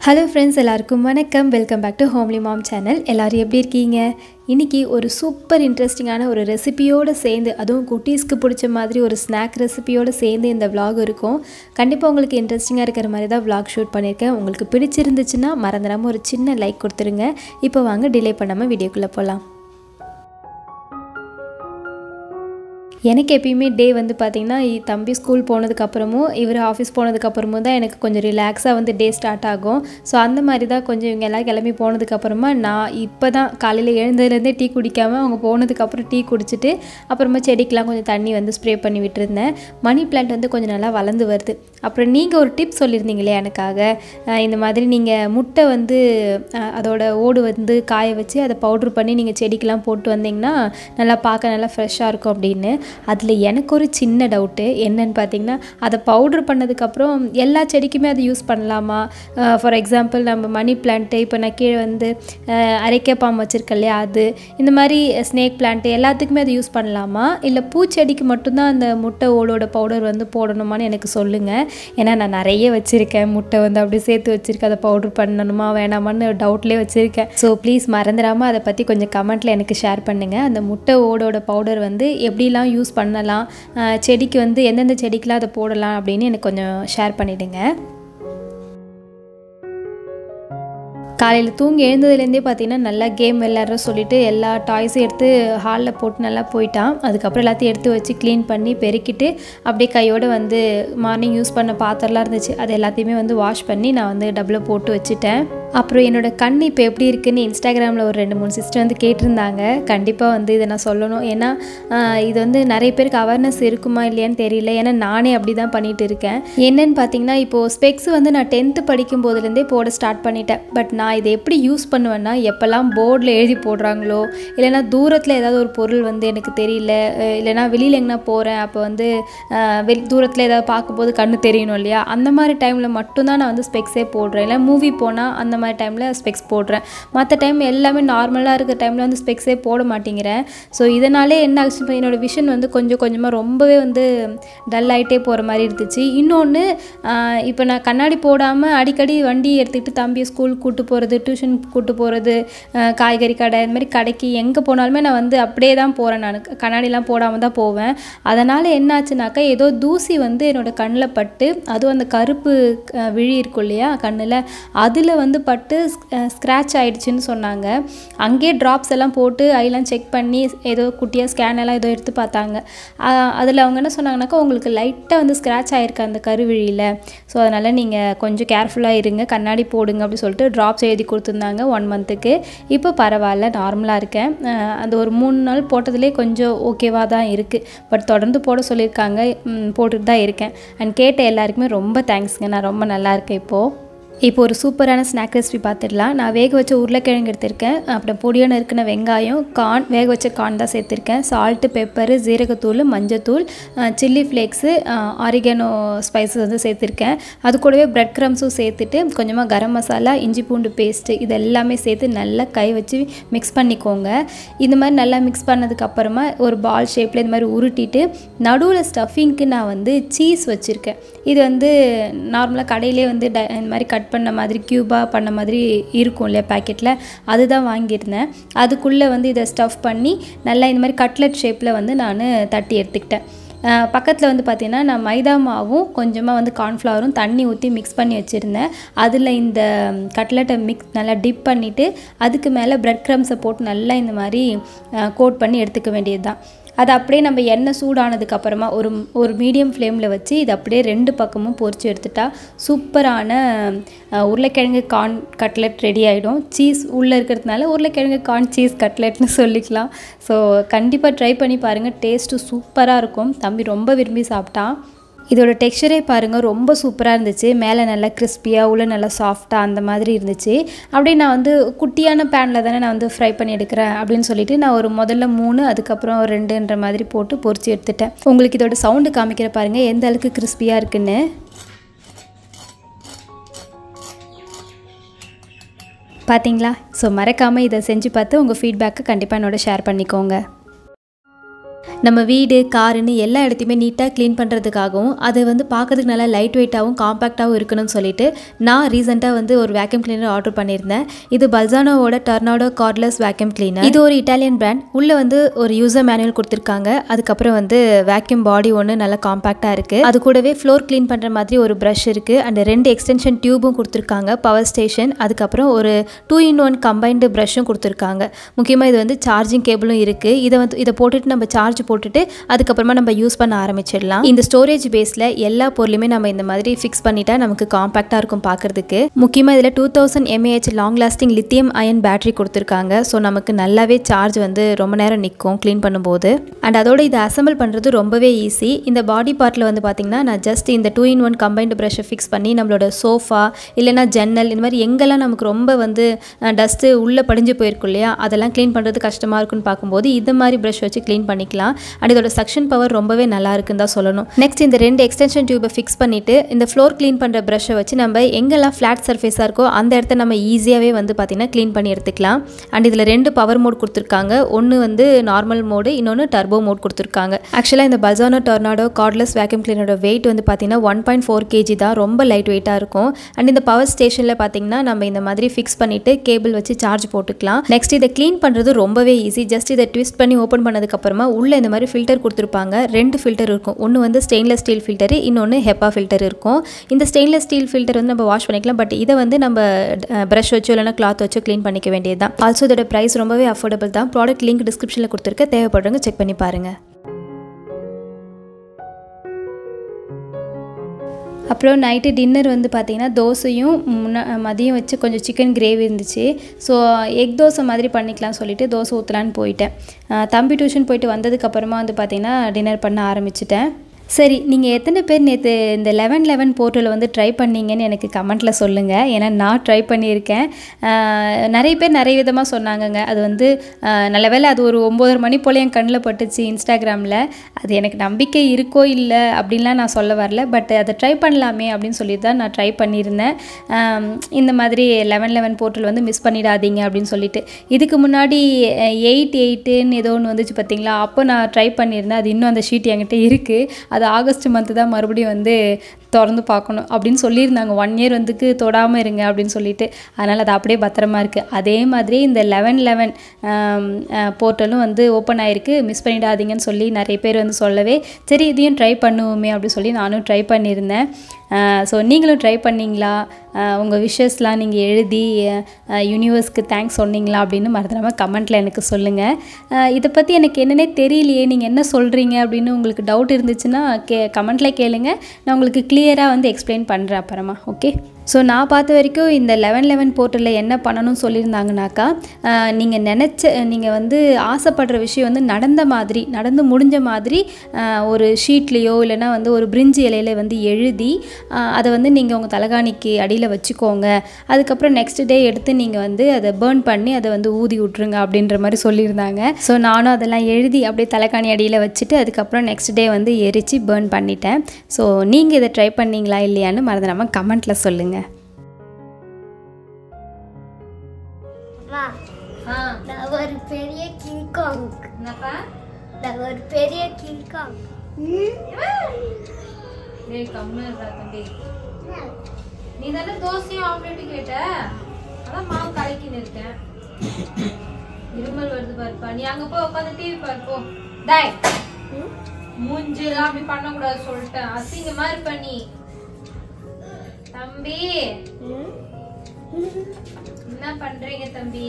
Hello friends, எல்லாருக்கும் வணக்கம். Welcome back to homely mom channel. எல்லாரும் எப்படி இருக்கீங்க? இன்னைக்கு ஒரு சூப்பர் இன்ட்ரெஸ்டிங்கான ஒரு ரெசிபியோட சேர்ந்து அதுவும் குட்டீஸ்க்கு பிடிச்ச மாதிரி ஒரு ஸ்நாக் ரெசிபியோட சேர்ந்து இந்த vlog இருக்கும். கண்டிப்பா உங்களுக்கு இன்ட்ரெஸ்டிங்கா இருக்கிற மாதிரி தான் vlog ஷூட் பண்ணிருக்கேன். உங்களுக்கு பிடிச்சிருந்துச்சுனா மறந்துடாம ஒரு சின்ன லைக் கொடுத்துருங்க. இப்போ வாங்க டிலே பண்ணாம வீடியோக்குள்ள போலாம். எனக்கு எப்பயுமே டே வந்து பாத்தீங்கன்னா தம்பி ஸ்கூல் போனதுக்கு அப்புறமும் இவர் ஆபீஸ் போனதுக்கு அப்புறமும் தான் எனக்கு கொஞ்சம் ரிலாக்ஸா வந்து டே ஸ்டார்ட் ஆகும். சோ அந்த மாதிரி தான் கொஞ்சம் இவங்க எல்லாம் கிளம்பி போனதுக்கு அப்புறமா நான் இப்போதான் காலையில எழுந்ததுல இருந்தே டீ குடிக்காம அவங்க போனதுக்கு அப்புறம் டீ குடிச்சிட்டு அப்புறமா செடிக்குலாம் கொஞ்சம் தண்ணி வந்து ஸ்ப்ரே பண்ணி விட்டுருந்தேன். மணி பிளான்ட் வந்து கொஞ்சம் நல்லா வளர்ந்து வருது. அப்புறம் நீங்க ஒரு டிப் சொல்லிருந்தீங்களே எனக்காக இந்த மாதிரி நீங்க முட்டை வந்து அதோட ஓடு வந்து காய வச்சு அதை பவுடர் பண்ணி நீங்க செடிக்குலாம் போட்டு வந்தீங்கன்னா நல்லா பார்க்க நல்லா ஃப்ரெஷ்ஷா இருக்கும் அப்படினு. அதுல எனக்கு ஒரு சின்ன டவுட் என்னன்னு பாத்தீங்கன்னா அத பவுடர் பண்ணதுக்கு அப்புறம் எல்லா செடிக்குமே அது யூஸ் பண்ணலாமா? ஃபார் எக்ஸாம்பிள் நம்ம மணி பிளான்ட் இப்போ நான் கீழ வந்து அரைக்கப்பாம் வச்சிருக்கலையா அது இந்த மாதிரி ஸ்னேக் பிளான்ட் எல்லாத்துக்குமே அது யூஸ் பண்ணலாமா? இல்ல பூச்செடிக்கு மட்டும் தான் அந்த முட்டை ஓடோட பவுடர் வந்து போடணுமான்னு எனக்கு சொல்லுங்க. ஏன்னா நான் நிறைய வச்சிருக்கேன் முட்டை வந்து அப்படியே சேர்த்து வச்சிருக்கேன். அதை பவுடர் பண்ணணுமா வேணாமான்னு டவுட்லயே வச்சிருக்கேன். ஸோ ப்ளீஸ் மறந்துடாம அதை பத்தி கொஞ்சம் கமெண்ட்ல எனக்கு ஷேர் பண்ணுங்க. அந்த முட்டை ஓடோட பவுடர் வந்து எப்படிலாம் யூஸ் பண்ணலாம், செடிக்கு வந்து எந்தெந்த செடிக்குலாம் அதை போடலாம் அப்படின்னு எனக்கு கொஞ்சம் ஷேர் பண்ணிடுங்க. காலையில தூங்கி எழுந்ததுலேருந்தே பார்த்தீங்கன்னா நல்லா கேம் விளையாடுற சொல்லிட்டு எல்லா டாய்ஸும் எடுத்து ஹாலில் போட்டு நல்லா போயிட்டான். அதுக்கப்புறம் எல்லாத்தையும் எடுத்து வச்சு க்ளீன் பண்ணி பெருக்கிட்டு அப்படியே கையோடு வந்து மார்னிங் யூஸ் பண்ண பாத்திரம்லாம் இருந்துச்சு அது எல்லாத்தையுமே வந்து வாஷ் பண்ணி நான் வந்து டப்பில் போட்டு வச்சுட்டேன். அப்புறம் என்னோட கண் இப்போ எப்படி இருக்குன்னு இன்ஸ்டாகிராமில் ஒரு 2-3 சிஸ்டர் வந்து கேட்டிருந்தாங்க. கண்டிப்பாக வந்து இதை நான் சொல்லணும். ஏன்னா இது வந்து நிறைய பேருக்கு அவேர்னஸ் இருக்குமா இல்லையான்னு தெரியல. ஏன்னா நானே அப்படி தான் பண்ணிட்டு இருக்கேன். என்னன்னு பார்த்தீங்கன்னா இப்போது ஸ்பெக்ஸ் வந்து நான் 10th படிக்கும் போதுலேருந்தே போட ஸ்டார்ட் பண்ணிட்டேன். பட் நான் இதை எப்படி யூஸ் பண்ணுவேன்னா எப்போல்லாம் போர்டில் எழுதி போடுறாங்களோ இல்லைனா தூரத்தில் ஏதாவது ஒரு பொருள் வந்து எனக்கு தெரியல இல்லைனா வெளியில் எங்கன்னா போகிறேன் அப்போ வந்து தூரத்தில் ஏதாவது பார்க்கும்போது கண்ணு தெரியணும் இல்லையா அந்த மாதிரி டைமில் மட்டும்தான் நான் வந்து ஸ்பெக்ஸே போடுறேன். இல்லை மூவி போனால் அந்த மாதிரி டைமில் ஸ்பெக்ஸ் போடுறேன். மற்ற டைம் எல்லாமே நார்மலாக இருக்கிற டைமில் வந்து ஸ்பெக்ஸே போட மாட்டேங்கிறேன். ஸோ இதனாலே என்ன ஆச்சு என்னோடய விஷன் வந்து கொஞ்சம் கொஞ்சமாக ரொம்பவே வந்து டல் ஆகிட்டே போகிற மாதிரி இருந்துச்சு. இன்னொன்று இப்போ நான் கண்ணாடி போடாமல் அடிக்கடி வண்டி எடுத்துக்கிட்டு தம்பியை ஸ்கூல் கூட்டு போகிறது டியூஷன் கூட்டு போகிறது காய்கறி கடை இந்த மாதிரி கடைக்கு எங்கே போனாலுமே நான் வந்து அப்படியே தான் போகிறேன். நான் கண்ணாடிலாம் போடாமல் தான் போவேன். அதனால் என்னாச்சுனாக்கா ஏதோ தூசி வந்து என்னோடய கண்ணில் பட்டு அதுவும் அந்த கருப்பு விழி இருக்கும் இல்லையா கண்ணில் அதில் வந்து பட்டு ஸ்க்ராட்ச் ஆகிடுச்சின்னு சொன்னாங்க. அங்கேயே ட்ராப்ஸ் எல்லாம் போட்டு ஐலாம் செக் பண்ணி ஏதோ குட்டியாக ஸ்கேன் எல்லாம் ஏதோ எடுத்து பார்த்தாங்க. அதில் அவங்க என்ன சொன்னாங்கனாக்கா உங்களுக்கு லைட்டாக வந்து ஸ்க்ராட்ச் ஆகிருக்கு அந்த கருவிழியில். ஸோ அதனால் நீங்கள் கொஞ்சம் கேர்ஃபுல்லாக இருங்க கண்ணாடி போடுங்க அப்படி சொல்லிட்டு ட்ராப்ஸ் எழுதி கொடுத்துருந்தாங்க 1 மந்த்துக்கு. இப்போ பரவாயில்ல நார்மலாக இருக்கேன். அந்த ஒரு 3 நாள் போட்டதுலேயே கொஞ்சம் ஓகேவாக தான் இருக்குது. பட் தொடர்ந்து போட சொல்லியிருக்காங்க போட்டுட்டு தான் இருக்கேன். அண்ட் கேட்ட எல்லாருக்குமே ரொம்ப தேங்க்ஸுங்க. நான் ரொம்ப நல்லா இருக்கேன் இப்போது. இப்போ ஒரு சூப்பரான ஸ்நாக் ரெசிபி பார்த்துடலாம். நான் வேக வச்ச உருளைக்கிழங்கு எடுத்திருக்கேன். அப்புறம் பொடியான இருக்கிற வெங்காயம் கார்ன் வேக வச்ச கார்ன் தான் சேர்த்துருக்கேன். சால்ட்டு பெப்பரு ஜீரகத்தூள் மஞ்சத்தூள் சில்லி ஃப்ளேக்ஸு ஆரிகனோ ஸ்பைசஸ் வந்து சேர்த்துருக்கேன். அது கூடவே பிரெட் க்ரம்ஸும் சேர்த்துட்டு கொஞ்சமாக கரம் மசாலா இஞ்சி பூண்டு பேஸ்ட்டு இது எல்லாமே சேர்த்து நல்லா கை வச்சு மிக்ஸ் பண்ணிக்கோங்க. இந்த மாதிரி நல்லா மிக்ஸ் பண்ணதுக்கப்புறமா ஒரு பால் ஷேப்பில் இந்த மாதிரி உருட்டிட்டு நடுவில் ஸ்டஃபிங்க்கு நான் வந்து சீஸ் வச்சுருக்கேன். இது வந்து நார்மலாக கடையிலே வந்து இந்த மாதிரி கட் பண்ண மாதிரி க்யூபாக பண்ண மாதிரி இருக்கும் இல்லையா பேக்கெட்டில் அதுதான் வாங்கியிருந்தேன். அதுக்குள்ளே வந்து இதை ஸ்டஃப் பண்ணி நல்லா இந்த மாதிரி கட்லெட் ஷேப்பில் வந்து நான் தட்டி எடுத்துக்கிட்டேன். பக்கத்தில் வந்து பார்த்திங்கன்னா நான் மைதா மாவும் கொஞ்சமாக வந்து கார்ன்ஃப்ளவரும் தண்ணி ஊற்றி மிக்ஸ் பண்ணி வச்சுருந்தேன். அதில் இந்த கட்லெட்டை நல்லா டிப் பண்ணிவிட்டு அதுக்கு மேலே பிரெட் க்ரம்ஸை போட்டு நல்லா இந்த மாதிரி கோட் பண்ணி எடுத்துக்க வேண்டியது தான். அது அப்படியே நம்ம எண்ணெய் சூடானதுக்கப்புறமா ஒரு மீடியம் ஃப்ளேமில் வச்சு இது அப்படியே 2 பக்கமும் பொரிச்சு எடுத்துட்டா சூப்பரான உருளைக்கிழங்கு கார்ன் கட்லெட் ரெடி ஆகிடும். சீஸ் உள்ளே இருக்கிறதுனால உருளைக்கிழங்கு கார்ன் சீஸ் கட்லெட்னு சொல்லிக்கலாம். ஸோ கண்டிப்பாக ட்ரை பண்ணி பாருங்கள். டேஸ்ட்டு சூப்பராக இருக்கும். தம்பி ரொம்ப விரும்பி சாப்பிட்டான். இதோட டெக்ஸ்சரே பாருங்கள் ரொம்ப சூப்பராக இருந்துச்சு. மேலே நல்லா கிறிஸ்பியாக உள்ள நல்லா சாஃப்டாக அந்த மாதிரி இருந்துச்சு. அப்படியே நான் வந்து குட்டியான பேனில் தானே நான் வந்து ஃப்ரை பண்ணி எடுக்கிறேன் அப்படின்னு சொல்லிட்டு நான் ஒரு முதல்ல 3 அதுக்கப்புறம் 2ன்ற மாதிரி போட்டு பொரிச்சு எடுத்துட்டேன். உங்களுக்கு இதோட சவுண்டு காமிக்கிற பாருங்கள் எந்த அளவுக்கு கிறிஸ்பியாக இருக்குன்னு. பார்த்தீங்களா? ஸோ மறக்காமல் இதை செஞ்சு பார்த்து உங்கள் ஃபீட்பேக்கை கண்டிப்பாக என்னோட ஷேர் பண்ணிக்கோங்க. நம்ம வீடு காருன்னு எல்லா இடத்தையுமே நீட்டாக க்ளீன் பண்ணுறதுக்காகவும் அது வந்து பார்க்கறதுக்கு நல்லா லைட் வெயிட்டாகவும் காம்பேக்டாகவும் இருக்கணும்னு சொல்லிட்டு நான் ரீசெண்டாக வந்து ஒரு வேக்யூம் கிளீனர் ஆர்டர் பண்ணியிருந்தேன். இது பல்சானோவோட டர்னாடோ கார்ட்லெஸ் வேக்யூம் கிளீனர். இது ஒரு இட்டாலியன் பிராண்ட். உள்ளே வந்து ஒரு யூசர் மேனுவல் கொடுத்துருக்காங்க. அதுக்கப்புறம் வந்து வேக்யூம் பாடி ஒன்று நல்லா காம்பேக்டாக இருக்குது. அது கூடவே ஃப்ளோர் க்ளீன் பண்ணுற மாதிரி ஒரு ப்ரஷ் இருக்குது. அண்ட் 2 எக்ஸ்டென்ஷன் டியூபும் கொடுத்துருக்காங்க, பவர் ஸ்டேஷன். அதுக்கப்புறம் ஒரு 2-in-1 கம்பைன்டு ப்ரஷ்ஷும் கொடுத்துருக்காங்க. முக்கியமாக இது வந்து சார்ஜிங் கேபிளும் இருக்குது. இதை போட்டுட்டு நம்ம சார்ஜ் போட்டுட்டு அதுக்கப்புறமா நம்ம யூஸ் பண்ண ஆரம்பிச்சிடலாம். இந்த ஸ்டோரேஜ் பேஸில் எல்லா பொருளுமே நம்ம இந்த மாதிரி ஃபிக்ஸ் பண்ணிட்டா நமக்கு காம்பேக்டாக இருக்கும் பார்க்குறதுக்கு. முக்கியமாக இதில் 2000 mAh long lasting lithium ion battery கொடுத்துருக்காங்க. ஸோ நமக்கு நல்லாவே சார்ஜ் வந்து ரொம்ப நேரம் நிற்கும் க்ளீன் பண்ணும்போது. அண்ட் அதோட இதை அசம்பிள் பண்ணுறது ரொம்பவே ஈஸி. இந்த பாடி பார்ட்டில் வந்து பார்த்திங்கன்னா நான் ஜஸ்ட் இந்த 2-in-1 கம்பைன்டு ப்ரஷ்ஷை ஃபிக்ஸ் பண்ணி நம்மளோட சோஃபா இல்லைனா ஜன்னல் இந்த மாதிரி எங்கெல்லாம் நமக்கு ரொம்ப வந்து டஸ்ட்டு உள்ளே படிஞ்சு போயிருக்கும் இல்லையா, அதெல்லாம் க்ளீன் பண்ணுறது கஷ்டமாக இருக்குன்னு பார்க்கும்போது இந்த மாதிரி ப்ரஷ் வச்சு க்ளீன் பண்ணிக்கலாம். அண்ட் இதோட சக்ஷன் பவர் ரொம்பவே நல்லா இருக்குன்னு தான் சொல்லணும். நெக்ஸ்ட் இந்த 2 எக்ஸ்டென்ஷன் டியூபை ஃபிக்ஸ் பண்ணிவிட்டு இந்த ஃப்ளோர் க்ளீன் பண்ணுற ப்ரஷ்ஷை வச்சு நம்ம எங்கெல்லாம் ஃப்ளாட் சர்ஃபேஸாக இருக்கோ அந்த இடத்த நம்ம ஈஸியாகவே வந்து பார்த்திங்கன்னா க்ளீன் பண்ணி எடுத்துக்கலாம். அண்ட் இதில் 2 பவர் மோட் கொடுத்துருக்காங்க. ஒன்று வந்து நார்மல் மோடு, இன்னொன்று டர்போ மோட் கொடுத்துருக்காங்க. ஆக்சுவலாக இந்த பல்சானோ டர்னாடோ கார்ட்லெஸ் வேக்யூம் கிளீனரோட வெயிட் வந்து பார்த்திங்கன்னா 1.4 kg தான். ரொம்ப லைட் வெயிட்டாக இருக்கும். அண்ட் இந்த பவர் ஸ்டேஷனில் பார்த்திங்கன்னா நம்ம இந்த மாதிரி ஃபிக்ஸ் பண்ணிவிட்டு கேபிள் வச்சு சார்ஜ் போட்டுக்கலாம். நெக்ஸ்ட் இதை க்ளீன் பண்ணுறது ரொம்பவே ஈஸி. ஜஸ்ட் இதை ட்விஸ்ட் பண்ணி ஓப்பன் பண்ணதுக்கப்புறமா உள்ளே இந்த மாதிரி ஃபில்டர் கொடுத்துருப்பாங்க. 2 ஃபில்டர் இருக்கும். ஒன்று வந்து ஸ்டெயின்லெஸ் ஸ்டீல் ஃபில்டர், இன்னொன்று ஹெப்பா ஃபில்டர் இருக்கும். இந்த ஸ்டெயின்லெஸ் ஸ்டீல் ஃபில்டர் வந்து நம்ம வாஷ் பண்ணிக்கலாம். பட் இதை வந்து நம்ம ப்ரஷ் வச்சோ இல்லைனா கிளாத் வச்சோ க்ளீன் பண்ணிக்க வேண்டியது தான். ஆல்சோ இதோட ப்ரைஸ் ரொம்பவே அஃபோர்டபுள் தான். ப்ராடக்ட் லிங்க் டிஸ்கிரிப்ஷனில் கொடுத்துருக்க, தேவைப்படுறவங்க செக் பண்ணி பாருங்கள். அப்புறம் நைட்டு டின்னர் வந்து பார்த்திங்கன்னா தோசையும் மதியம் வச்சு கொஞ்சம் சிக்கன் கிரேவி இருந்துச்சு. ஸோ எக் தோசை மாதிரி பண்ணிக்கலாம் சொல்லிவிட்டு தோசை ஊற்றலான்னு போயிட்டேன். தம்பி டியூஷன் போயிட்டு வந்ததுக்கப்புறமா வந்து பார்த்திங்கன்னா டின்னர் பண்ண ஆரம்பிச்சிட்டேன். சரி, நீங்கள் எத்தனை பேர் நேற்று இந்த 11 போர்ட்டலில் வந்து ட்ரை பண்ணிங்கன்னு எனக்கு கமெண்ட்டில் சொல்லுங்கள். ஏன்னா நான் ட்ரை பண்ணியிருக்கேன். நிறைய பேர் நிறைய விதமாக சொன்னாங்கங்க. அது வந்து நல்ல வேளை அது ஒரு 9:30 மணி போல் என் கண்ணில் பட்டுச்சு இன்ஸ்டாகிராமில். அது எனக்கு நம்பிக்கை இருக்கோ இல்லை அப்படின்லாம் நான் சொல்ல வரல. பட் அதை ட்ரை பண்ணலாமே அப்படின்னு சொல்லி தான் நான் ட்ரை பண்ணியிருந்தேன். இந்த மாதிரி 11 போர்ட்டல் வந்து மிஸ் பண்ணிடாதீங்க அப்படின்னு சொல்லிட்டு. இதுக்கு முன்னாடி 8/8ன்னு ஏதோ ஒன்று வந்துச்சு பார்த்தீங்களா, அப்போ நான் ட்ரை பண்ணியிருந்தேன். அது இன்னும் அந்த ஷீட் என்கிட்ட இருக்குது. அது ஆகஸ்ட் மந்த்து தான் மறுபடியும் வந்து திறந்து பார்க்கணும் அப்படின்னு சொல்லியிருந்தாங்க. 1 year வந்துக்கு தொடாமல் இருங்க அப்படின்னு சொல்லிட்டு. அதனால் அது அப்படியே பத்திரமா இருக்குது. அதே மாதிரி இந்த 11 போர்ட்டலும் வந்து ஓப்பன் ஆகிருக்கு, மிஸ் பண்ணிடாதீங்கன்னு சொல்லி நிறைய பேர் வந்து சொல்லவே சரி இதையும் ட்ரை பண்ணுவோமே அப்படின்னு சொல்லி நானும் ட்ரை பண்ணியிருந்தேன். ஸோ நீங்களும் ட்ரை பண்ணிங்களா? உங்கள் விஷஸ்லாம் நீங்கள் எழுதி யூனிவர்ஸ்க்கு தேங்க்ஸ் சொன்னீங்களா அப்படின்னு மறந்துடாமல் கமெண்ட்டில் எனக்கு சொல்லுங்கள். இதை பற்றி எனக்கு என்னென்னே தெரியலையே, நீங்கள் என்ன சொல்கிறீங்க அப்படின்னு உங்களுக்கு டவுட் இருந்துச்சுன்னா கமெண்ட்டில் கேளுங்க. நான் உங்களுக்கு கிளியராக வந்து எக்ஸ்பிளைன் பண்ணுறேன் அப்புறமா. ஓகே, ஸோ நான் பார்த்த வரைக்கும் இந்த 11 போர்ட்டலில் என்ன பண்ணணும்னு சொல்லியிருந்தாங்கனாக்கா, நீங்கள் வந்து ஆசைப்படுற விஷயம் வந்து நடந்து முடிஞ்ச மாதிரி ஒரு ஷீட்லேயோ இல்லைனா வந்து ஒரு பிரிஞ்சி இலையில வந்து எழுதி அதை வந்து நீங்கள் உங்கள் தலகாணிக்கு அடியில் வச்சுக்கோங்க. அதுக்கப்புறம் நெக்ஸ்ட் டே எடுத்து நீங்கள் வந்து அதை பேர்ன் பண்ணி அதை வந்து ஊதி விட்ருங்க அப்படின்ற மாதிரி சொல்லியிருந்தாங்க. ஸோ நானும் அதெல்லாம் எழுதி அப்படியே தலகாணி அடியில் வச்சுட்டு அதுக்கப்புறம் நெக்ஸ்ட் டே வந்து எரித்து பேர்ன் பண்ணிட்டேன். ஸோ நீங்கள் இதை ட்ரை பண்ணிங்களா இல்லையான்னு மறந்துடாமல் கமெண்ட்டில் சொல்லுங்கள். ஒரு பெரிய கிங்காங். ஒரு பெரிய கிங்காங். நீ தானே தோசையும் ஆம்லேட்டு கேட்ட, அதான் மாவு கலக்கின்னு இருக்கேன். இருமல் வருது பாருப்பா. நீ அங்க போய் உட்காந்து டிவி பாருப்போ. டாய் மூஞ்சிலாம் அப்படி பண்ணக்கூடாது சொல்லிட்டேன். அசிங்கமா இருப்ப நீ. தம்பி என்ன பண்றீங்க தம்பி?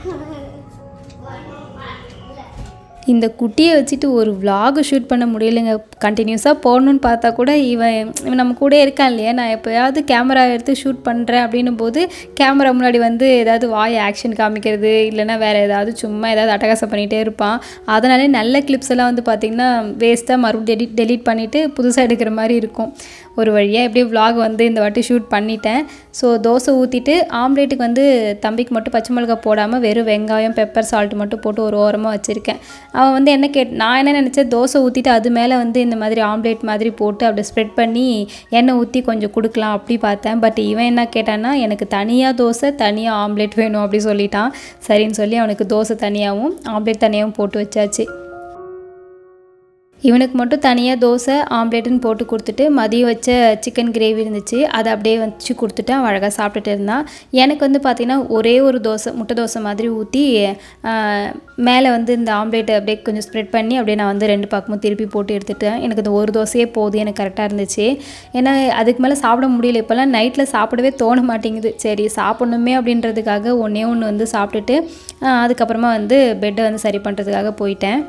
இந்த குட்டியை வச்சுட்டு ஒரு vlog ஷூட் பண்ண முடியலைங்க. கண்டினியூஸாக போடணுன்னு பார்த்தா கூட இவன் நம்ம கூட இருக்கான் இல்லையா, நான் எப்போயாவது கேமரா எடுத்து ஷூட் பண்ணுறேன் அப்படின்னும் போது கேமரா முன்னாடி வந்து ஏதாவது வாய் ஆக்ஷன் காமிக்கிறது இல்லைனா வேறு ஏதாவது சும்மா ஏதாவது அட்டகாசம் பண்ணிகிட்டே இருப்பான். அதனாலே நல்ல கிளிப்ஸ் எல்லாம் வந்து பார்த்திங்கன்னா வேஸ்ட்டாக மறுபடியும் டெலீட் பண்ணிவிட்டு புதுசாக எடுக்கிற மாதிரி இருக்கும். ஒரு வழியாக எப்படியும் vlog வந்து இந்த வாட்டி ஷூட் பண்ணிட்டேன். ஸோ தோசை ஊற்றிட்டு ஆம்லேட்டுக்கு வந்து தம்பிக்கு மட்டும் பச்சை மிளகாய் போடாமல் வெறும் வெங்காயம் பெப்பர் சால்ட் மட்டும் போட்டு ஒரு ஓரமாக வச்சுருக்கேன். அவன் வந்து நான் என்ன நினச்சேன், தோசை ஊற்றிட்டு அது மேலே வந்து இந்த மாதிரி ஆம்லேட் மாதிரி போட்டு அப்படி ஸ்ப்ரெட் பண்ணி எண்ணெய் ஊற்றி கொஞ்சம் கொடுக்கலாம் அப்படி பார்த்தேன். பட் இவன் என்ன கேட்டான்னா, எனக்கு தனியாக தோசை தனியாக ஆம்லேட் வேணும் அப்படி சொல்லிட்டான். சரின்னு சொல்லி அவனுக்கு தோசை தனியாகவும் ஆம்லேட் தனியாகவும் போட்டு வச்சாச்சு. இவனுக்கு மட்டும் தனியாக தோசை ஆம்லேட்டுன்னு போட்டு கொடுத்துட்டு மதியம் வச்ச சிக்கன் கிரேவி இருந்துச்சு, அதை அப்படியே வச்சு கொடுத்துட்டு அவன் அழகாக சாப்பிட்டுட்டு இருந்தான். எனக்கு வந்து பார்த்திங்கன்னா ஒரே ஒரு தோசை, முட்டை தோசை மாதிரி ஊற்றி மேலே வந்து இந்த ஆம்லேட்டை அப்படியே கொஞ்சம் ஸ்ப்ரெட் பண்ணி அப்படியே நான் வந்து 2 பக்கமும் திருப்பி போட்டு எடுத்துட்டேன். எனக்கு இந்த ஒரு தோசையே போதும், எனக்கு கரெக்டாக இருந்துச்சு. ஏன்னா அதுக்கு மேலே சாப்பிட முடியல. இப்போல்லாம் நைட்டில் சாப்பிடவே தோண மாட்டேங்குது. சரி சாப்பிட்ணுமே அப்படின்றதுக்காக ஒன்றே ஒன்று வந்து சாப்பிட்டுட்டு அதுக்கப்புறமா வந்து பெட்டை வந்து சரி பண்ணுறதுக்காக போயிட்டேன்.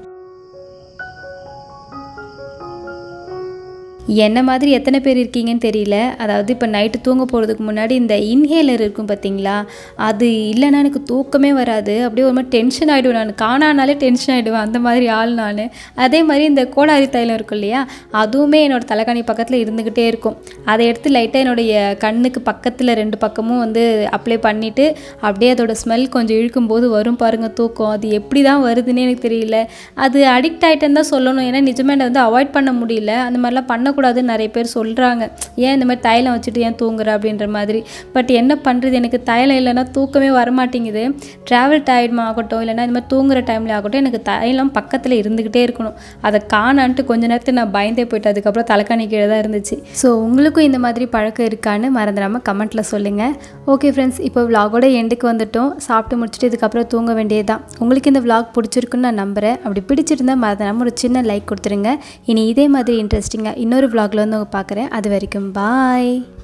என்ன மாதிரி எத்தனை பேர் இருக்கீங்கன்னு தெரியல. அதாவது இப்போ நைட்டு தூங்க போகிறதுக்கு முன்னாடி இந்த இன்ஹேலர் இருக்கும் பார்த்தீங்களா, அது இல்லைன்னா எனக்கு தூக்கமே வராது. அப்படியே ஒரு மாதிரி டென்ஷன் ஆகிடுவேன். நான் காணானாலே டென்ஷன் ஆகிடுவேன், அந்த மாதிரி ஆள் நான். அதே மாதிரி இந்த கோடாரி தைலம் இருக்கும் இல்லையா, அதுவுமே என்னோடய தலைகாணி பக்கத்தில் இருந்துக்கிட்டே இருக்கும். அதை எடுத்து லைட்டாக என்னுடைய கண்ணுக்கு பக்கத்தில் 2 பக்கமும் வந்து அப்ளை பண்ணிவிட்டு அப்படியே அதோட ஸ்மெல் கொஞ்சம் இழுக்கும்போது வரும் பாருங்கள் தூக்கம். அது எப்படி தான் வருதுன்னே எனக்கு தெரியல. அது அடிக்ட் ஆகிட்டேன்னு தான் சொல்லணும். ஏன்னா நிஜமே என்னை வந்து அவாய்ட் பண்ண முடியல. அந்த மாதிரிலாம் பண்ணக்கூடாதுன்னு நிறைய பேர் சொல்கிறாங்க. ஏன் இந்த மாதிரி தைலம் வச்சுட்டு ஏன் தூங்குற அப்படின்ற மாதிரி. பட் என்ன பண்ணுறது, எனக்கு தைலம் இல்லைன்னா தூக்கமே வரமாட்டேங்குது. ட்ராவல் டைம் ஆகட்டும் இல்லைன்னா இந்த மாதிரி தூங்குற டைமில் ஆகட்டும், எனக்கு தைலம் பக்கத்தில் இருந்துக்கிட்டே இருக்கணும். அதை காணான்ட்டு கொஞ்ச நேரத்தில் நான் பயந்தே போயிட்டு அதுக்கப்புறம் தலைக்காணி கீழே தான் இருந்துச்சு. ஸோ உங்களுக்கும் இந்த மாதிரி பழக்கம் இருக்கான்னு மறந்துடாமல் கமெண்ட்டில் சொல்லுங்கள். ஓகே ஃப்ரெண்ட்ஸ், இப்போ விலாகோட எண்டுக்கு வந்துட்டோம். சாப்பிட்டு முடிச்சுட்டு இதுக்கப்புறம் தூங்க வேண்டியதுதான். உங்களுக்கு இந்த விலாக் பிடிச்சிருக்குன்னு நான் நம்புகிறேன். அப்படி பிடிச்சிருந்தா மறந்துடாமல் ஒரு சின்ன லைக் கொடுத்துருங்க. இனி இதே மாதிரி இன்ட்ரெஸ்டிங்காக இன்னொரு விலாகில் வந்து பார்க்குறேன். அது வரைக்கும் பாய்.